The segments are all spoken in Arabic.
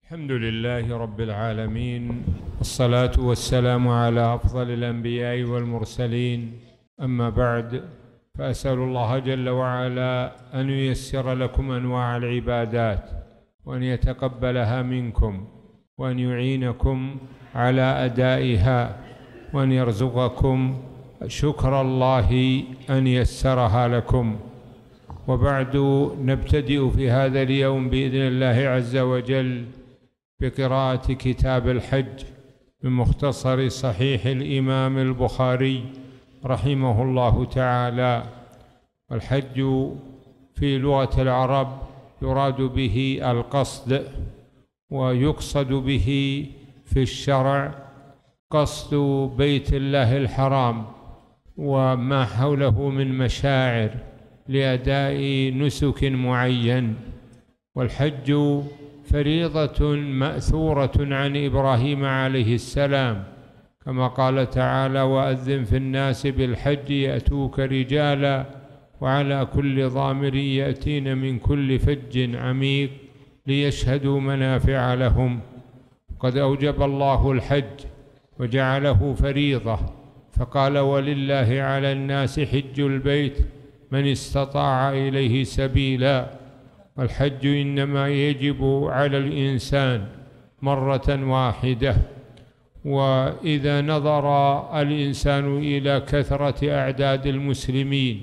الحمد لله رب العالمين، والصلاة والسلام على أفضل الأنبياء والمرسلين. أما بعد، فأسأل الله جل وعلا أن ييسر لكم أنواع العبادات، وأن يتقبلها منكم، وأن يعينكم على أدائها، وأن يرزقكم شكر الله أن يسرها لكم. وبعد، نبتدئ في هذا اليوم بإذن الله عز وجل بقراءة كتاب الحج من مختصر صحيح الإمام البخاري رحمه الله تعالى. الحج في لغة العرب يراد به القصد، ويقصد به في الشرع قصد بيت الله الحرام وما حوله من مشاعر لأداء نسك معين. والحج فريضة مأثورة عن إبراهيم عليه السلام، كما قال تعالى: وأذن في الناس بالحج يأتوك رجالا وعلى كل ضامر يأتين من كل فج عميق ليشهدوا منافع لهم. قد أوجب الله الحج وجعله فريضة، فقال: ولله على الناس حج البيت من استطاع إليه سبيلا. والحج إنما يجب على الإنسان مرة واحدة. وإذا نظر الإنسان إلى كثرة أعداد المسلمين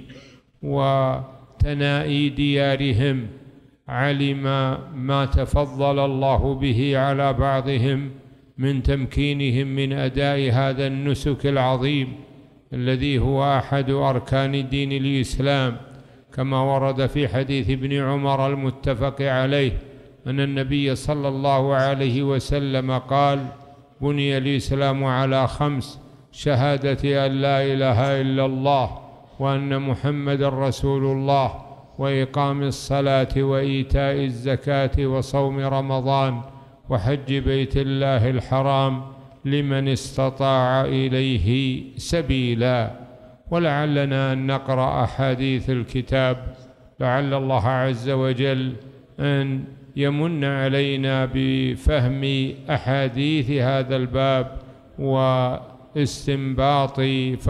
وتنائي ديارهم، علم ما تفضل الله به على بعضهم من تمكينهم من أداء هذا النسك العظيم الذي هو أحد أركان دين الإسلام، كما ورد في حديث ابن عمر المتفق عليه أن النبي صلى الله عليه وسلم قال: بني الإسلام على 5: شهادة أن لا إله إلا الله وأن محمد رسول الله، وإقام الصلاة وإيتاء الزكاة وصوم رمضان وحج بيت الله الحرام لمن استطاع إليه سبيلا. ولعلنا أن نقرأ أحاديث الكتاب، لعل الله عز وجل أن يمن علينا بفهم أحاديث هذا الباب واستنباط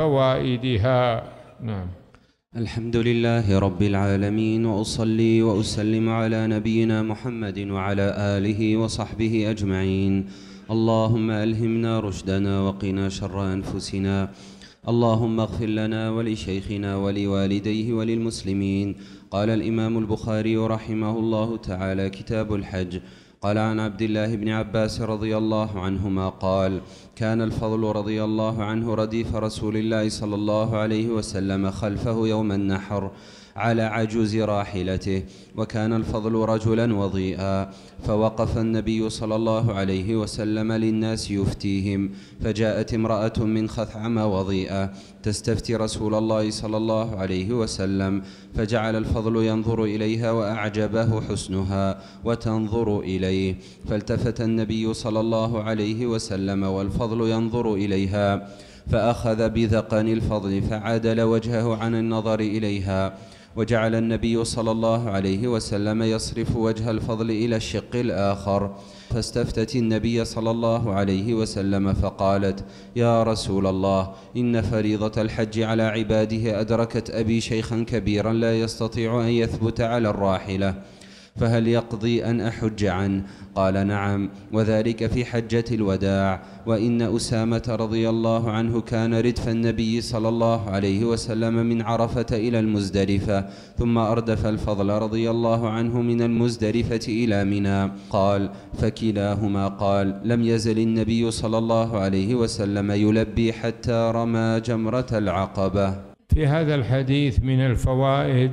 فوائدها. نعم. الحمد لله رب العالمين، وأصلي وأسلم على نبينا محمد وعلى آله وصحبه أجمعين. اللهم ألهمنا رشدنا وقنا شر أنفسنا. اللهم اغفر لنا ولشيخنا ولوالديه وللمسلمين. قال الإمام البخاري رحمه الله تعالى: كتاب الحج. قال عن عبد الله بن عباس رضي الله عنهما قال: كان الفضل رضي الله عنه رديف رسول الله صلى الله عليه وسلم خلفه يوم النحر على عجوز راحلته، وكان الفضل رجلا وضيئا، فوقف النبي صلى الله عليه وسلم للناس يفتيهم، فجاءت امرأة من خثعم وضيئة تستفتي رسول الله صلى الله عليه وسلم، فجعل الفضل ينظر إليها وأعجبه حسنها وتنظر إليه، فالتفت النبي صلى الله عليه وسلم والفضل ينظر إليها، فأخذ بذقن الفضل فعدل وجهه عن النظر إليها، وجعل النبي صلى الله عليه وسلم يصرف وجه الفضل إلى الشق الآخر، فاستفتت النبي صلى الله عليه وسلم فقالت: يا رسول الله، إن فريضة الحج على عباده أدركت أبي شيخا كبيرا لا يستطيع أن يثبت على الراحلة، فهل يقضي أن أحج عنه؟ قال: نعم، وذلك في حجة الوداع. وإن أسامة رضي الله عنه كان ردف النبي صلى الله عليه وسلم من عرفة إلى المزدلفة، ثم أردف الفضل رضي الله عنه من المزدلفة إلى منى. قال: فكلاهما قال: لم يزل النبي صلى الله عليه وسلم يلبي حتى رمى جمرة العقبة. في هذا الحديث من الفوائد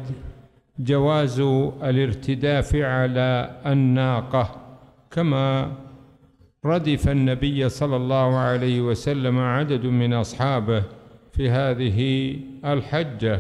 جواز الارتداف على الناقة، كما ردف النبي صلى الله عليه وسلم عدد من أصحابه في هذه الحجة.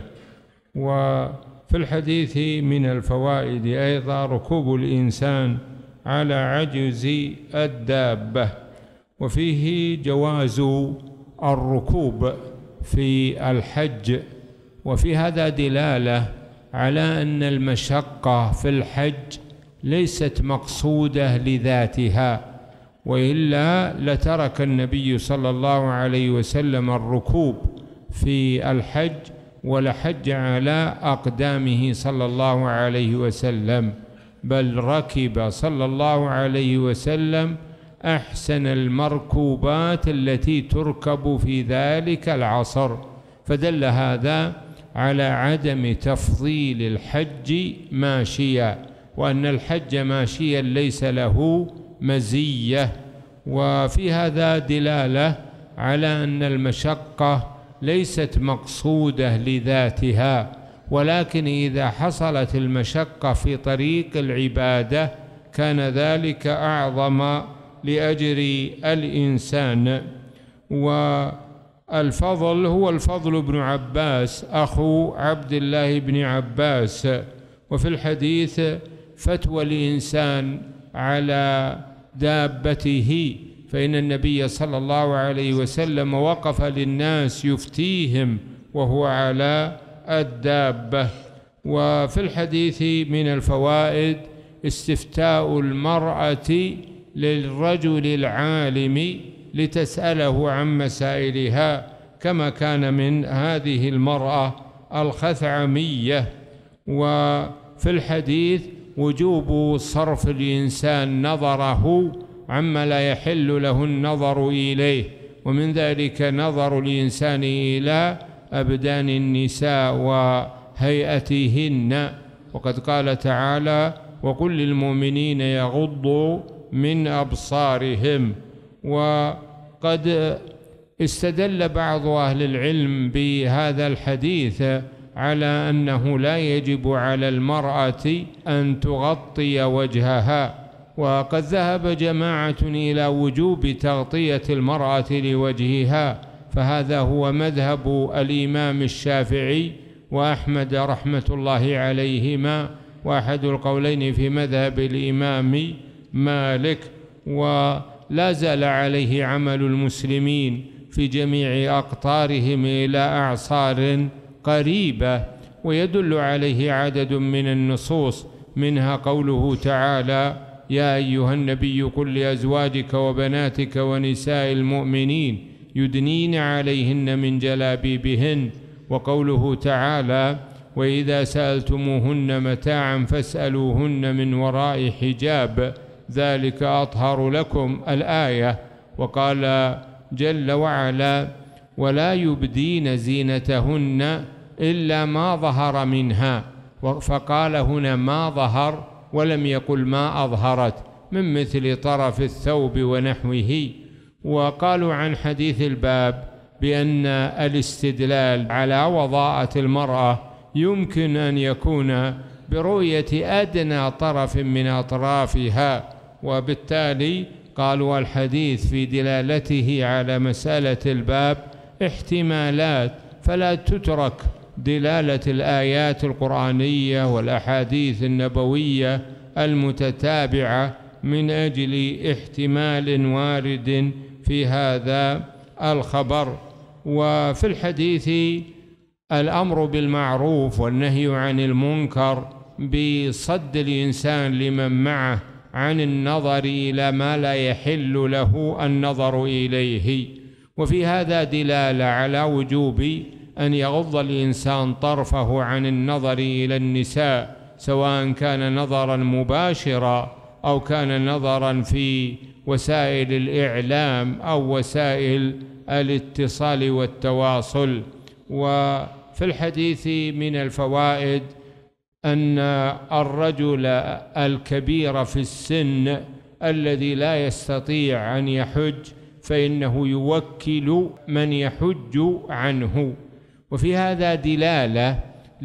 وفي الحديث من الفوائد أيضا ركوب الإنسان على عجز الدابة، وفيه جواز الركوب في الحج. وفي هذا دلالة على أن المشقة في الحج ليست مقصودة لذاتها، وإلا لترك النبي صلى الله عليه وسلم الركوب في الحج ولحج على أقدامه صلى الله عليه وسلم، بل ركب صلى الله عليه وسلم أحسن المركوبات التي تركب في ذلك العصر، فدل هذا على عدم تفضيل الحج ماشيا، وأن الحج ماشيا ليس له مزية. وفي هذا دلالة على أن المشقة ليست مقصودة لذاتها، ولكن إذا حصلت المشقة في طريق العبادة كان ذلك أعظم لأجر الإنسان. والفضل هو الفضل بن عباس أخو عبد الله بن عباس. وفي الحديث فتوى الإنسان على دابته، فإن النبي صلى الله عليه وسلم وقف للناس يفتيهم وهو على الدابة. وفي الحديث من الفوائد استفتاء المرأة للرجل العالم لتسأله عن مسائلها، كما كان من هذه المرأة الخثعمية. وفي الحديث وجوب صرف الإنسان نظره عما لا يحل له النظر إليه، ومن ذلك نظر الإنسان إلى أبدان النساء وهيئتهن، وقد قال تعالى: وقل للمؤمنين يغضوا من أبصارهم. وقد استدل بعض أهل العلم بهذا الحديث على أنه لا يجب على المرأة أن تغطي وجهها، وقد ذهب جماعة إلى وجوب تغطية المرأة لوجهها، فهذا هو مذهب الإمام الشافعي وأحمد رحمة الله عليهما، وأحد القولين في مذهب الإمام مالك، ولا زال عليه عمل المسلمين في جميع أقطارهم إلى أعصار قريبة، ويدل عليه عدد من النصوص، منها قوله تعالى: يا أيها النبي قل لأزواجك وبناتك ونساء المؤمنين يدنين عليهن من جلابيبهن، وقوله تعالى: وإذا سألتموهن متاعا فاسألوهن من وراء حجاب ذلك أطهر لكم، الآية. وقال جل وعلا: ولا يبدين زينتهن إلا ما ظهر منها، فقال هنا ما ظهر ولم يقل ما أظهرت، من مثل طرف الثوب ونحوه. وقالوا عن حديث الباب بأن الاستدلال على وضاءة المرأة يمكن أن يكون برؤية أدنى طرف من أطرافها، وبالتالي قالوا الحديث في دلالته على مسألة الباب احتمالات، فلا تترك دلالة الآيات القرآنية والأحاديث النبوية المتتابعة من أجل احتمال وارد في هذا الخبر. وفي الحديث الأمر بالمعروف والنهي عن المنكر بصد الإنسان لمن معه عن النظر إلى ما لا يحل له النظر إليه. وفي هذا دلالة على وجوب أن يغض الإنسان طرفه عن النظر إلى النساء، سواء كان نظرا مباشرا أو كان نظرا في وسائل الإعلام أو وسائل الاتصال والتواصل. وفي الحديث من الفوائد أن الرجل الكبير في السن الذي لا يستطيع أن يحج فإنه يوكل من يحج عنه. وفي هذا دلالة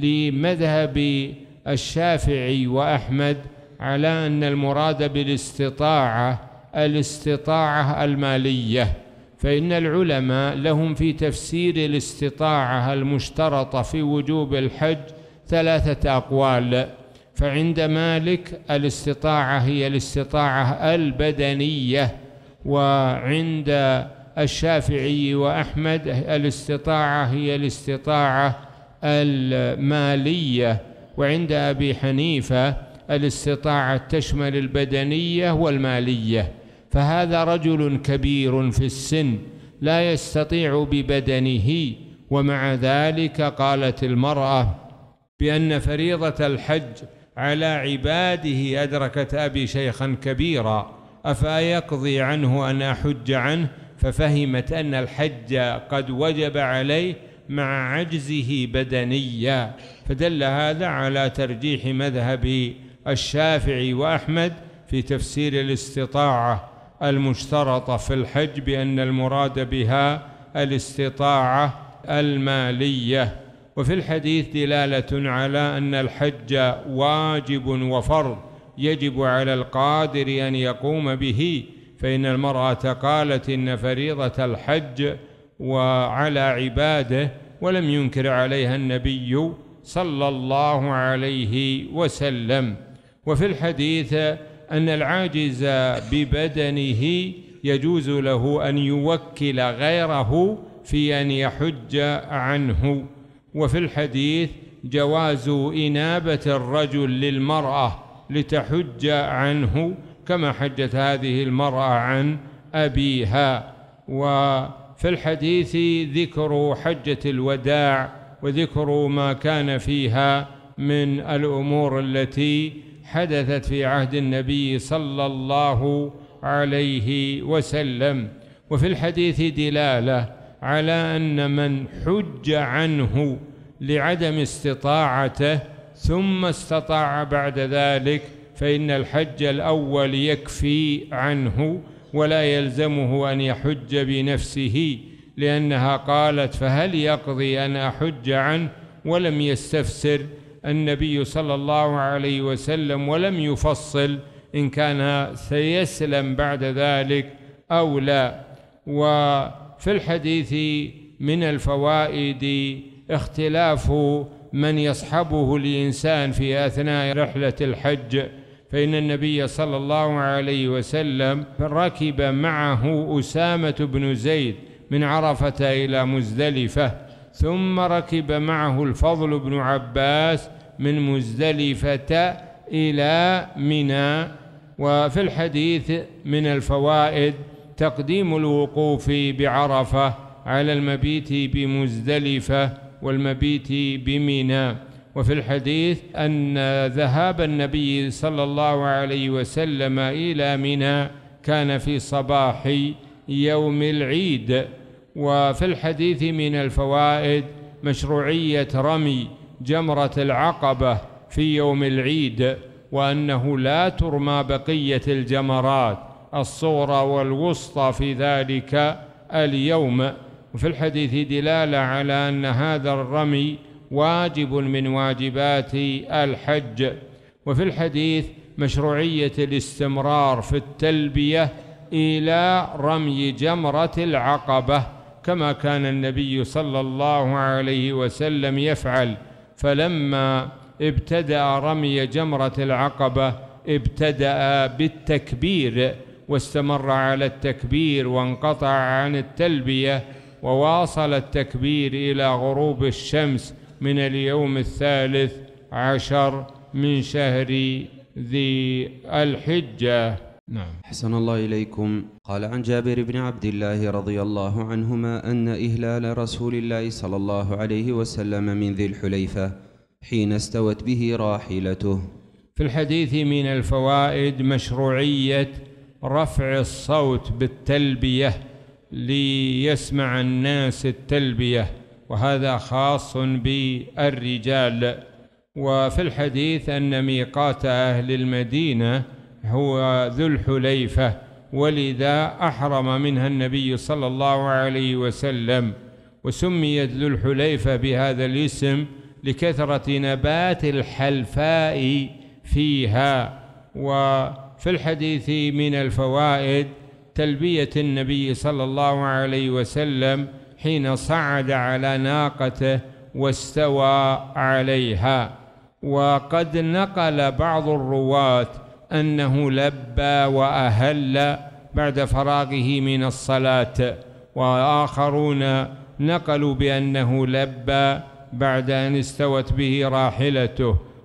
لمذهب الشافعي وأحمد على أن المراد بالاستطاعة الاستطاعة المالية، فإن العلماء لهم في تفسير الاستطاعة المشترطة في وجوب الحج 3 أقوال. فعند مالك الاستطاعة هي الاستطاعة البدنية، وعند الشافعي وأحمد الاستطاعة هي الاستطاعة المالية، وعند أبي حنيفة الاستطاعة تشمل البدنية والمالية، فهذا رجل كبير في السن لا يستطيع ببدنه، ومع ذلك قالت المرأة بأن فريضة الحج على عباده أدركت أبي شيخا كبيرا أفيقضي عنه أن أحج عنه، ففهمت أن الحج قد وجب عليه مع عجزه بدنيا، فدل هذا على ترجيح مذهب الشافعي وأحمد في تفسير الاستطاعة المشترطة في الحج بأن المراد بها الاستطاعة المالية. وفي الحديث دلالة على أن الحج واجب وفرض يجب على القادر أن يقوم به، فإن المرأة قالت إن فريضة الحج وعلى عباده، ولم ينكر عليها النبي صلى الله عليه وسلم. وفي الحديث أن العاجز ببدنه يجوز له أن يوكل غيره في أن يحج عنه. وفي الحديث جواز إنابة الرجل للمرأة لتحج عنه كما حجت هذه المرأة عن أبيها. وفي الحديث ذكر حجة الوداع وذكر ما كان فيها من الأمور التي حدثت في عهد النبي صلى الله عليه وسلم. وفي الحديث دلالة على أن من حج عنه لعدم استطاعته ثم استطاع بعد ذلك فإن الحج الأول يكفي عنه ولا يلزمه أن يحج بنفسه، لأنها قالت فهل يقضي أن أحج عنه، ولم يستفسر النبي صلى الله عليه وسلم ولم يفصل إن كان سيسلم بعد ذلك أو لا. وفي الحديث من الفوائد اختلاف من يصحبه الإنسان في أثناء رحلة الحج، فإن النبي صلى الله عليه وسلم ركب معه أسامة بن زيد من عرفة إلى مزدلفة، ثم ركب معه الفضل بن عباس من مزدلفة إلى منى. وفي الحديث من الفوائد تقديم الوقوف بعرفة على المبيت بمزدلفة والمبيت بمنى. وفي الحديث أن ذهاب النبي صلى الله عليه وسلم إلى منى كان في صباح يوم العيد. وفي الحديث من الفوائد مشروعية رمي جمرة العقبة في يوم العيد، وأنه لا ترمى بقية الجمرات الصغرى والوسطى في ذلك اليوم. وفي الحديث دلالة على أن هذا الرمي واجب من واجبات الحج. وفي الحديث مشروعية الاستمرار في التلبية إلى رمي جمرة العقبة كما كان النبي صلى الله عليه وسلم يفعل، فلما ابتدأ رمي جمرة العقبة ابتدأ بالتكبير واستمر على التكبير وانقطع عن التلبية، وواصل التكبير إلى غروب الشمس من اليوم 13 من شهر ذي الحجة. نعم. أحسن الله إليكم. قال عن جابر بن عبد الله رضي الله عنهما أن إهلال رسول الله صلى الله عليه وسلم من ذي الحليفة حين استوت به راحلته. في الحديث من الفوائد مشروعية رفع الصوت بالتلبية ليسمع الناس التلبية، وهذا خاص بالرجال. وفي الحديث أن ميقات أهل المدينة هو ذو الحليفة، ولذا أحرم منها النبي صلى الله عليه وسلم، وسميت ذو الحليفة بهذا الاسم لكثرة نبات الحلفاء فيها. وفي الحديث من الفوائد تلبية النبي صلى الله عليه وسلم حين صعد على ناقته واستوى عليها. وقد نقل بعض الرواة أنه لبى وأهل بعد فراغه من الصلاة، وآخرون نقلوا بأنه لبى بعد أن استوت به راحلته.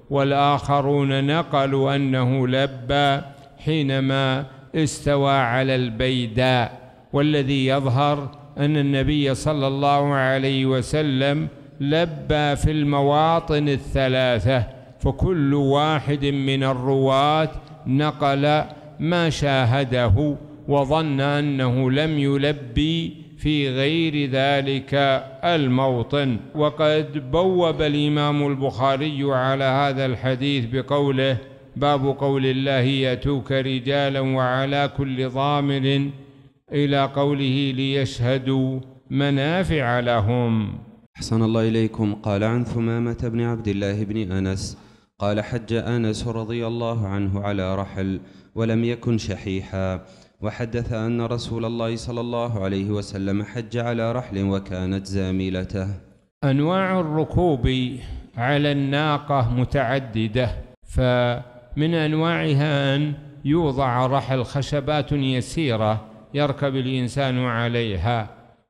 والآخرون نقلوا أنه لبى حينما استوى على البيداء. والذي يظهر أن النبي صلى الله عليه وسلم لبى في المواطن الثلاثة، فكل واحد من الرواة نقل ما شاهده وظن أنه لم يلبي في غير ذلك الموطن. وقد بوب الإمام البخاري على هذا الحديث بقوله: باب قول الله يأتوك رجالا وعلى كل ضامر، إلى قوله ليشهدوا منافع لهم. أحسن الله إليكم. قال عن ثمامة بن عبد الله بن أنس قال: حج أنس رضي الله عنه على رحل ولم يكن شحيحا، وحدث أن رسول الله صلى الله عليه وسلم حج على رحل وكانت زاملته. أنواع الركوب على الناقة متعددة، فمن أنواعها أن يوضع رحل خشبات يسيرة يركب الإنسان عليها،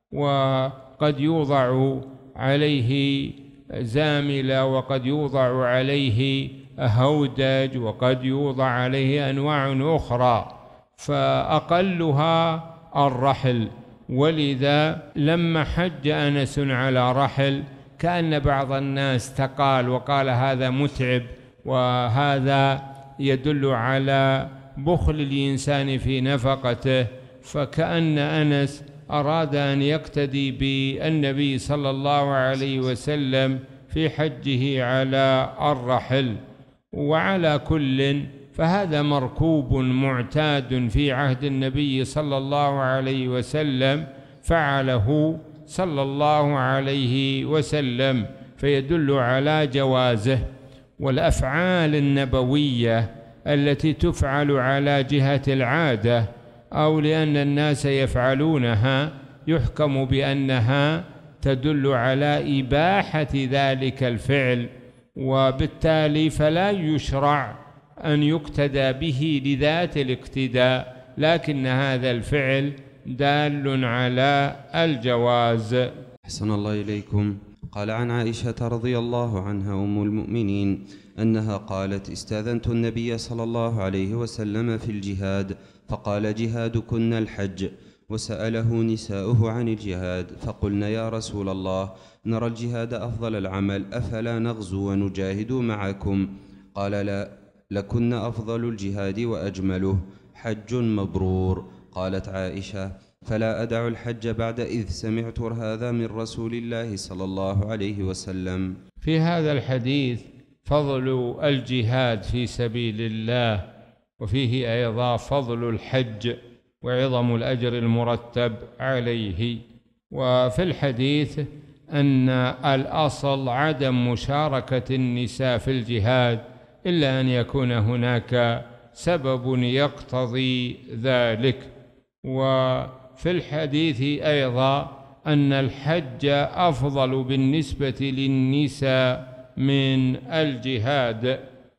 وقد يوضع عليه زاملة، وقد يوضع عليه هودج، وقد يوضع عليه أنواع أخرى، فأقلها الرحل. ولذا لما حج أنس على رحل كأن بعض الناس تقال وقال هذا متعب، وهذا يدل على بخل الإنسان في نفقته، فكأن أنس أراد أن يقتدي بالنبي صلى الله عليه وسلم في حجه على الرحل. وعلى كل فهذا مركوب معتاد في عهد النبي صلى الله عليه وسلم، فعله صلى الله عليه وسلم، فيدل على جوازه. والأفعال النبوية التي تفعل على جهة العادة أو لأن الناس يفعلونها يحكم بأنها تدل على إباحة ذلك الفعل، وبالتالي فلا يشرع أن يقتدى به لذات الاقتداء، لكن هذا الفعل دال على الجواز. أحسن الله إليكم. قال عن عائشة رضي الله عنها أم المؤمنين أنها قالت: استأذنت النبي صلى الله عليه وسلم في الجهاد، فقال: جهادكن الحج. وسأله نساؤه عن الجهاد، فقلنا: يا رسول الله، نرى الجهاد أفضل العمل، أفلا نغزو ونجاهد معكم؟ قال: لا، لكن أفضل الجهاد وأجمله، حج مبرور. قالت عائشة: فلا أدع الحج بعد إذ سمعت هذا من رسول الله صلى الله عليه وسلم. في هذا الحديث فضل الجهاد في سبيل الله، وفيه أيضا فضل الحج وعظم الأجر المرتب عليه. وفي الحديث أن الأصل عدم مشاركة النساء في الجهاد إلا أن يكون هناك سبب يقتضي ذلك. وفي الحديث أيضا أن الحج أفضل بالنسبة للنساء من الجهاد.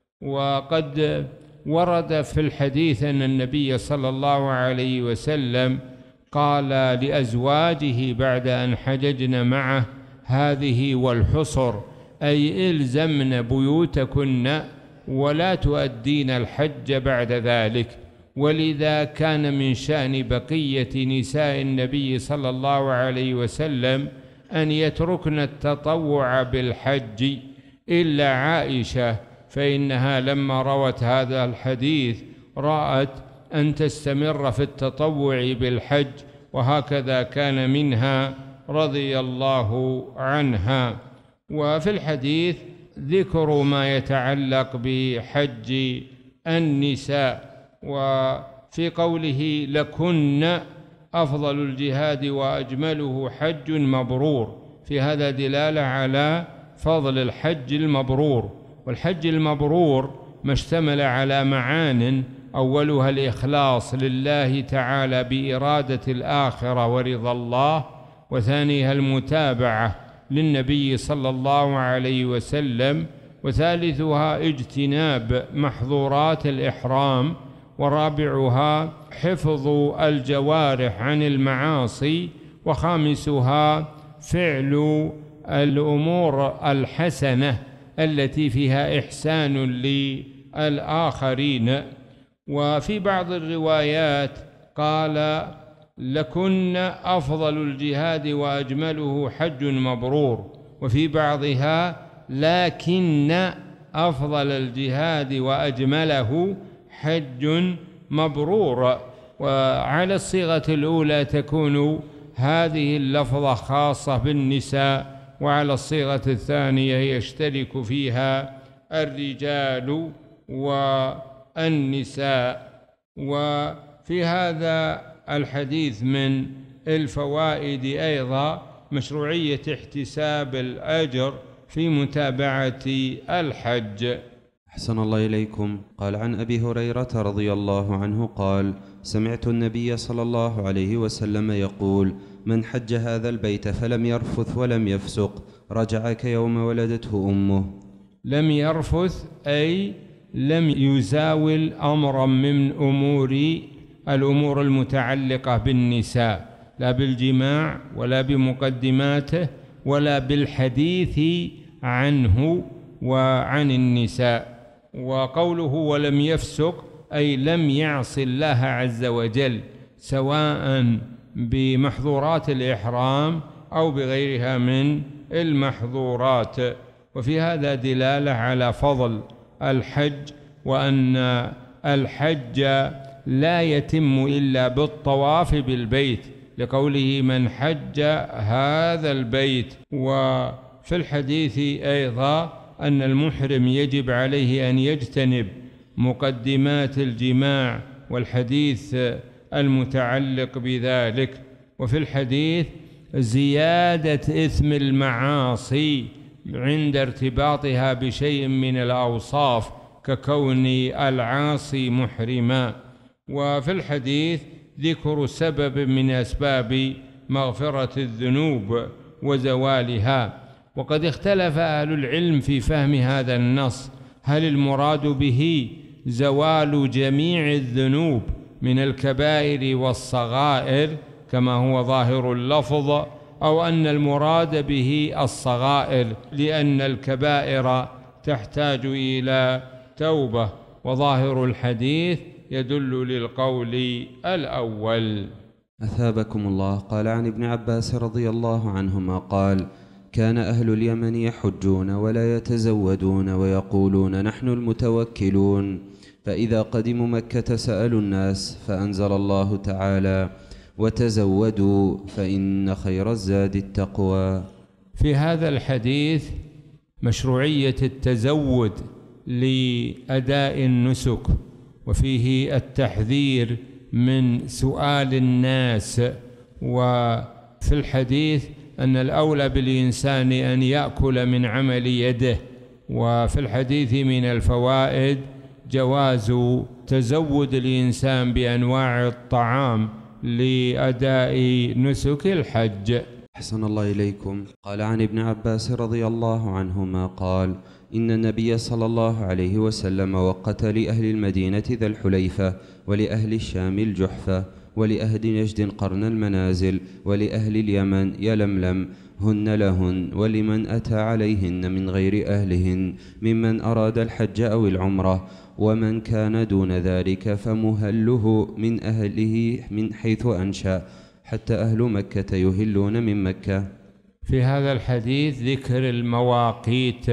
وقد ورد في الحديث أن النبي صلى الله عليه وسلم قال لأزواجه بعد أن حججن معه: هذه والحصر، أي إلزمن بيوتكن ولا تؤدين الحج بعد ذلك. ولذا كان من شأن بقية نساء النبي صلى الله عليه وسلم أن يتركن التطوع بالحج إلا عائشة، فإنها لما روت هذا الحديث رأت أن تستمر في التطوع بالحج، وهكذا كان منها رضي الله عنها. وفي الحديث ذكر ما يتعلق بحج النساء، وفي قوله: لكن أفضل الجهاد وأجمله حج مبرور، في هذا دلالة على فضل الحج المبرور. والحج المبرور ما اشتمل على معان، أولها الإخلاص لله تعالى بإرادة الآخرة ورضا الله، وثانيها المتابعة للنبي صلى الله عليه وسلم، وثالثها اجتناب محظورات الإحرام، ورابعها حفظ الجوارح عن المعاصي، وخامسها فعل الأمور الحسنة التي فيها إحسان للآخرين. وفي بعض الروايات قال: لكن أفضل الجهاد وأجمله حج مبرور، وفي بعضها: لكن أفضل الجهاد وأجمله حج مبرور. وعلى الصيغة الأولى تكون هذه اللفظة خاصة بالنساء، وعلى الصيغة الثانية يشترك فيها الرجال والنساء. وفي هذا الحديث من الفوائد أيضا مشروعية احتساب الأجر في متابعة الحج. أحسن الله إليكم. قال عن أبي هريرة رضي الله عنه قال: سمعت النبي صلى الله عليه وسلم يقول: من حج هذا البيت فلم يرفث ولم يفسق رجع كيوم ولدته أمه. لم يرفث أي لم يزاول أمرا من الأمور المتعلقة بالنساء، لا بالجماع ولا بمقدماته ولا بالحديث عنه وعن النساء. وقوله ولم يفسق أي لم يعص الله عز وجل، سواء بمحظورات الإحرام أو بغيرها من المحظورات. وفي هذا دلالة على فضل الحج، وأن الحج لا يتم إلا بالطواف بالبيت، لقوله: من حج هذا البيت. وفي الحديث أيضا أن المحرم يجب عليه أن يجتنب مقدمات الجماع والحديث المتعلق بذلك. وفي الحديث زيادة إثم المعاصي عند ارتباطها بشيء من الأوصاف ككون العاصي محرما. وفي الحديث ذكر سبب من أسباب مغفرة الذنوب وزوالها. وقد اختلف أهل العلم في فهم هذا النص، هل المراد به زوال جميع الذنوب من الكبائر والصغائر كما هو ظاهر اللفظ، أو أن المراد به الصغائر، لأن الكبائر تحتاج إلى توبة. وظاهر الحديث يدل للقول الأول. أثابكم الله. قال عن ابن عباس رضي الله عنهما قال: كان أهل اليمن يحجون ولا يتزودون ويقولون: نحن المتوكلون، فإذا قدموا مكة سألوا الناس، فأنزل الله تعالى: وتزودوا فإن خير الزاد التقوى. في هذا الحديث مشروعية التزود لأداء النسك، وفيه التحذير من سؤال الناس. وفي الحديث أن الأولى بالإنسان أن يأكل من عمل يده. وفي الحديث من الفوائد جواز تزود الإنسان بأنواع الطعام لأداء نسك الحج. أحسن الله إليكم. قال عن ابن عباس رضي الله عنهما قال: إن النبي صلى الله عليه وسلم وقت لأهل المدينة ذا الحليفة، ولأهل الشام الجحفة، ولأهل نجد قرن المنازل، ولأهل اليمن يلملم، هن لهن، ولمن أتى عليهن من غير أهلهن ممن أراد الحج أو العمرة، ومن كان دون ذلك فمهله من أهله من حيث أنشأ، حتى أهل مكة يهلون من مكة. في هذا الحديث ذكر المواقيت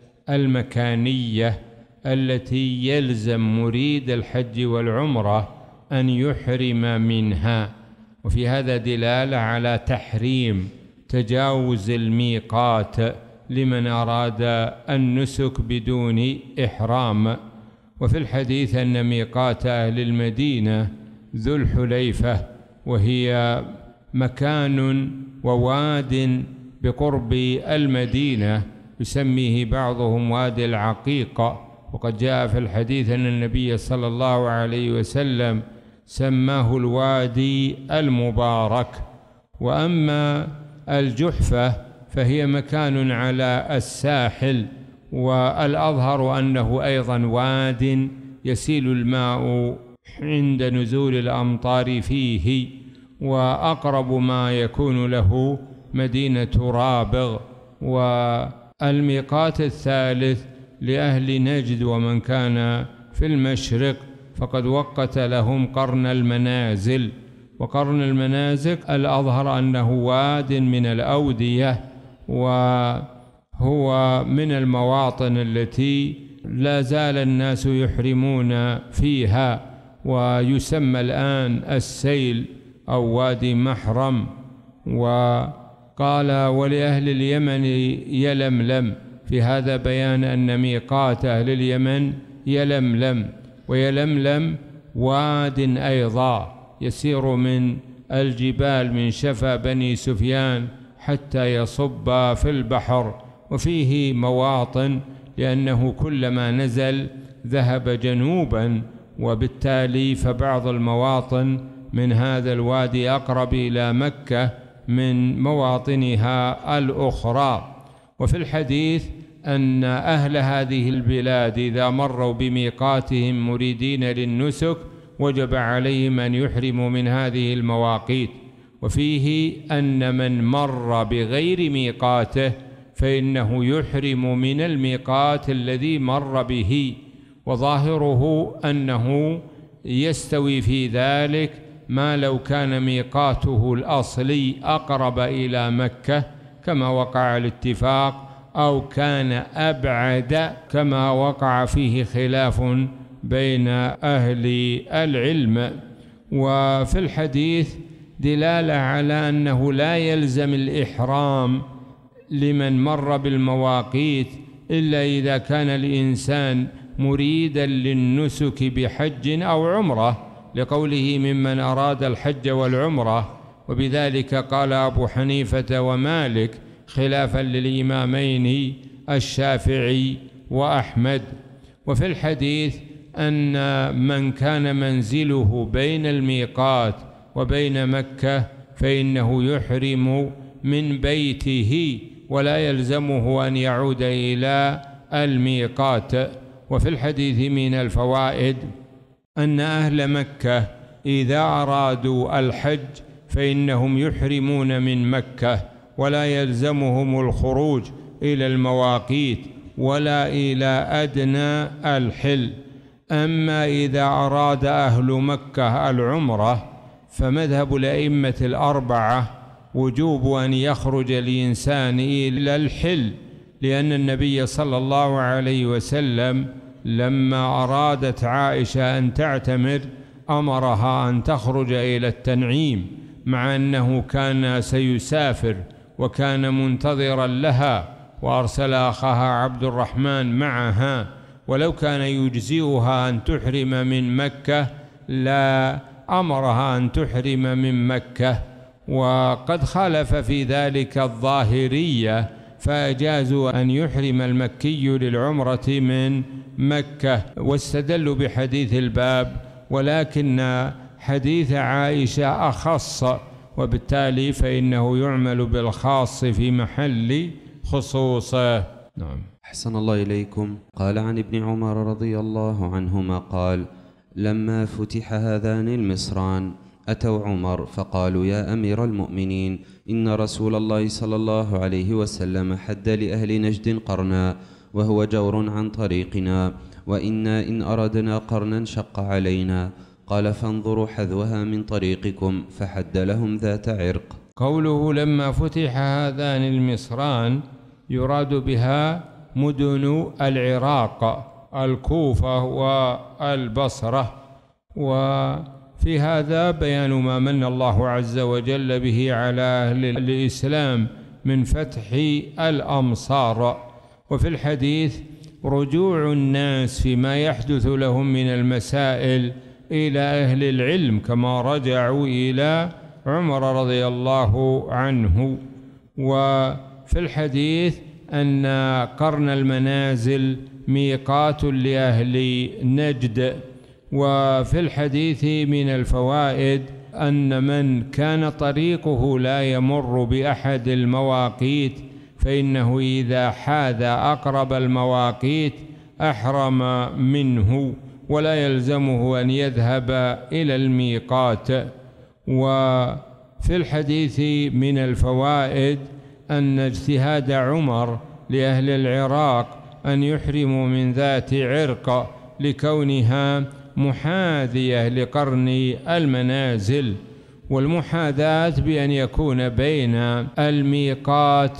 المكانية التي يلزم مريد الحج والعمرة أن يحرم منها. وفي هذا دلالة على تحريم تجاوز الميقات لمن أراد النسك بدون إحرام. وفي الحديث أن ميقات أهل المدينة ذو الحليفة، وهي مكان وواد بقرب المدينة يسميه بعضهم وادي العقيقة. وقد جاء في الحديث أن النبي صلى الله عليه وسلم سماه الوادي المبارك. وأما الجحفة فهي مكان على الساحل، والأظهر أنه أيضا واد يسيل الماء عند نزول الأمطار فيه، وأقرب ما يكون له مدينة رابغ. الميقات الثالث لأهل نجد ومن كان في المشرق فقد وقت لهم قرن المنازل. وقرن المنازل الأظهر أنه واد من الأودية، وهو من المواطن التي لا زال الناس يحرمون فيها، ويسمى الآن السيل أو وادي محرم. وقال ولأهل اليمن يلملم، في هذا بيان أن ميقات أهل اليمن يلملم، ويلملم واد أيضا يسير من الجبال من شفا بني سفيان حتى يصب في البحر، وفيه مواطن لأنه كلما نزل ذهب جنوبا، وبالتالي فبعض المواطن من هذا الوادي أقرب إلى مكة من مواطنها الأخرى. وفي الحديث أن أهل هذه البلاد إذا مروا بميقاتهم مريدين للنسك وجب عليهم أن يحرموا من هذه المواقيت. وفيه أن من مر بغير ميقاته فإنه يحرم من الميقات الذي مر به، وظاهره أنه يستوي في ذلك ما لو كان ميقاته الأصلي أقرب إلى مكة كما وقع الاتفاق، أو كان أبعد كما وقع فيه خلاف بين أهل العلم. وفي الحديث دلالة على أنه لا يلزم الإحرام لمن مر بالمواقيت إلا إذا كان الإنسان مريدا للنسك بحج أو عمرة، لقوله ممن أراد الحج والعمرة، وبذلك قال أبو حنيفة ومالك خلافا للإمامين الشافعي وأحمد. وفي الحديث أن من كان منزله بين الميقات وبين مكة فإنه يحرم من بيته ولا يلزمه أن يعود إلى الميقات. وفي الحديث من الفوائد أن أهل مكة إذا أرادوا الحج فإنهم يحرمون من مكة ولا يلزمهم الخروج إلى المواقيت ولا إلى أدنى الحل. أما إذا أراد أهل مكة العمرة فمذهب الأئمة الأربعة وجوب أن يخرج الإنسان إلى الحل، لأن النبي صلى الله عليه وسلم لما أرادت عائشة أن تعتمر أمرها أن تخرج إلى التنعيم، مع أنه كان سيسافر وكان منتظرا لها، وأرسل أخاها عبد الرحمن معها، ولو كان يجزئها أن تحرم من مكة لا أمرها أن تحرم من مكة. وقد خالف في ذلك الظاهرية فأجازوا أن يحرم المكي للعمرة من مكة، واستدلوا بحديث الباب، ولكن حديث عائشة أخص، وبالتالي فإنه يعمل بالخاص في محل خصوصه. نعم. أحسن الله إليكم. قال عن ابن عمر رضي الله عنهما قال: لما فتح هذان المصران أتوا عمر فقالوا: يا أمير المؤمنين، إن رسول الله صلى الله عليه وسلم حد لأهل نجد قرنا، وهو جور عن طريقنا، وإنا إن أردنا قرنا شق علينا. قال: فانظروا حذوها من طريقكم، فحد لهم ذات عرق. قوله لما فتح هذان المصران يراد بها مدن العراق، الكوفة والبصرة. وفي هذا بيان ما من الله عز وجل به على أهل الإسلام من فتح الأمصار. وفي الحديث رجوع الناس فيما يحدث لهم من المسائل إلى أهل العلم كما رجعوا إلى عمر رضي الله عنه. وفي الحديث أن قرن المنازل ميقات لأهل نجد. وفي الحديث من الفوائد أن من كان طريقه لا يمر بأحد المواقيت فإنه إذا حاذ أقرب المواقيت أحرم منه ولا يلزمه أن يذهب إلى الميقات. وفي الحديث من الفوائد أن اجتهاد عمر لأهل العراق أن يحرموا من ذات عرق لكونها محاذية لقرن المنازل، والمحاذاة بأن يكون بين الميقات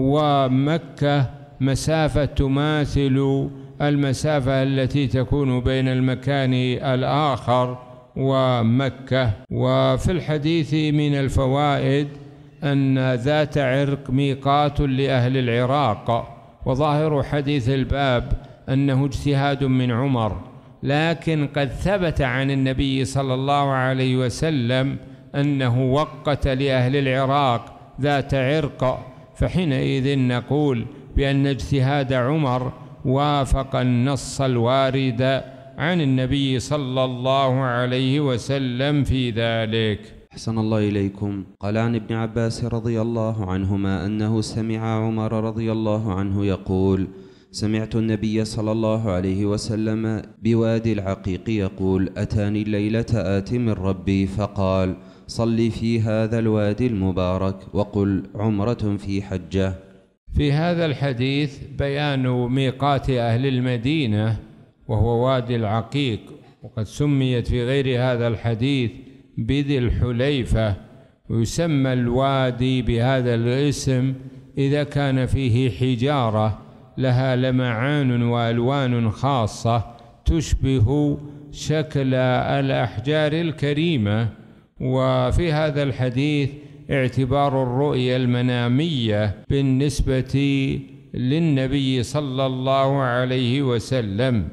ومكة مسافة تماثل المسافة التي تكون بين المكان الآخر ومكة. وفي الحديث من الفوائد أن ذات عرق ميقات لأهل العراق، وظاهر حديث الباب أنه اجتهاد من عمر، لكن قد ثبت عن النبي صلى الله عليه وسلم أنه وقت لأهل العراق ذات عرق، فحينئذ نقول بأن اجتهاد عمر وافق النص الوارد عن النبي صلى الله عليه وسلم في ذلك. أحسن الله إليكم. قال عن ابن عباس رضي الله عنهما أنه سمع عمر رضي الله عنه يقول: سمعت النبي صلى الله عليه وسلم بوادي العقيق يقول: أتاني الليلة آت من ربي فقال: صل في هذا الوادي المبارك وقل عمرة في حجة. في هذا الحديث بيان ميقات أهل المدينة وهو وادي العقيق، وقد سميت في غير هذا الحديث بذي الحليفة، ويسمى الوادي بهذا الاسم إذا كان فيه حجارة لها لمعان وألوان خاصة تشبه شكل الأحجار الكريمة. وفي هذا الحديث اعتبار الرؤيا المنامية بالنسبة للنبي صلى الله عليه وسلم،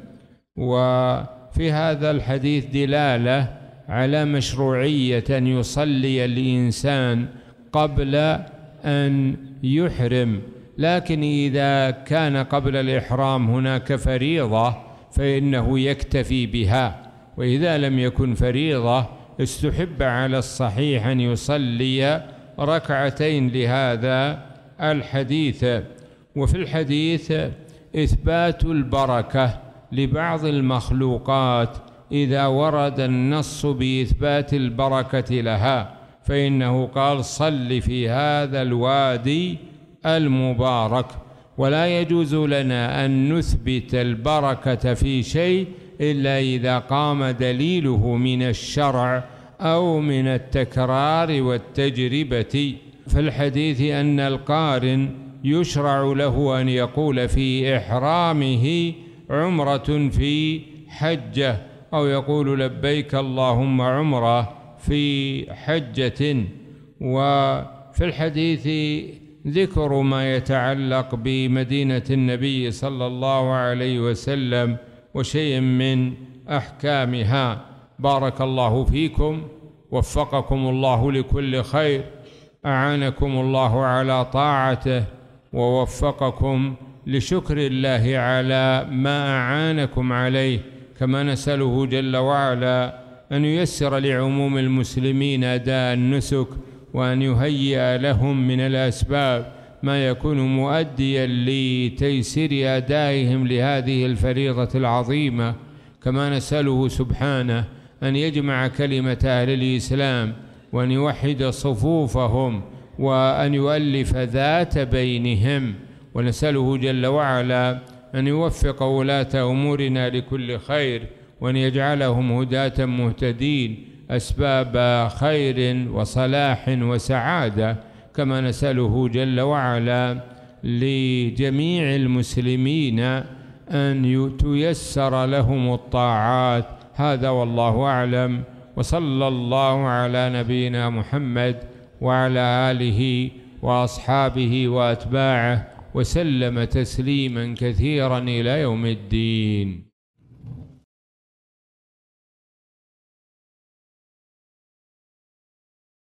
وفي هذا الحديث دلالة على مشروعية أن يصلي الإنسان قبل أن يحرم، لكن إذا كان قبل الإحرام هناك فريضة فإنه يكتفي بها، وإذا لم يكن فريضة استحب على الصحيح أن يصلي ركعتين لهذا الحديث. وفي الحديث إثبات البركة لبعض المخلوقات إذا ورد النص بإثبات البركة لها، فإنه قال: صل في هذا الوادي المبارك. ولا يجوز لنا أن نثبت البركة في شيء إلا إذا قام دليله من الشرع أو من التكرار والتجربة. في الحديث أن القارن يشرع له أن يقول في إحرامه عمرة في حجة، أو يقول لبيك اللهم عمرة في حجة. وفي الحديث ذكر ما يتعلق بمدينة النبي صلى الله عليه وسلم وشيء من أحكامها. بارك الله فيكم، وفقكم الله لكل خير، أعانكم الله على طاعته، ووفقكم لشكر الله على ما أعانكم عليه. كما نسأله جل وعلا أن ييسر لعموم المسلمين أداء النسك، وأن يهيئ لهم من الأسباب ما يكون مؤديا لتيسير أدائهم لهذه الفريضة العظيمة. كما نسأله سبحانه أن يجمع كلمة أهل الإسلام، وأن يوحد صفوفهم، وأن يؤلف ذات بينهم. ونسأله جل وعلا أن يوفق ولاة أمورنا لكل خير، وأن يجعلهم هداة مهتدين أسباب خير وصلاح وسعادة. كما نسأله جل وعلا لجميع المسلمين أن تيسر لهم الطاعات. هذا والله أعلم، وصلى الله على نبينا محمد وعلى آله وأصحابه وأتباعه وسلم تسليما كثيرا إلى يوم الدين.